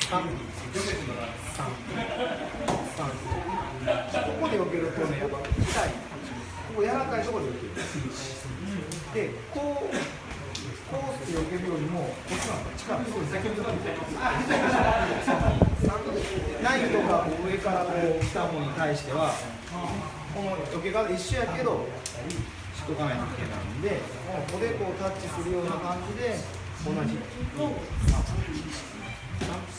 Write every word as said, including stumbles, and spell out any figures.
さん、さん、さん、ここで避けるとね、やっぱ痛い、ここ柔らかいところで避ける。で、こう、こうして避けるよりも、こっちの方が力がすごい先に出てくる。ナイフとか上からこう来た方に対しては、この避け方一緒やけど、しとかないといけないんで、ここでこうタッチするような感じで、同じ。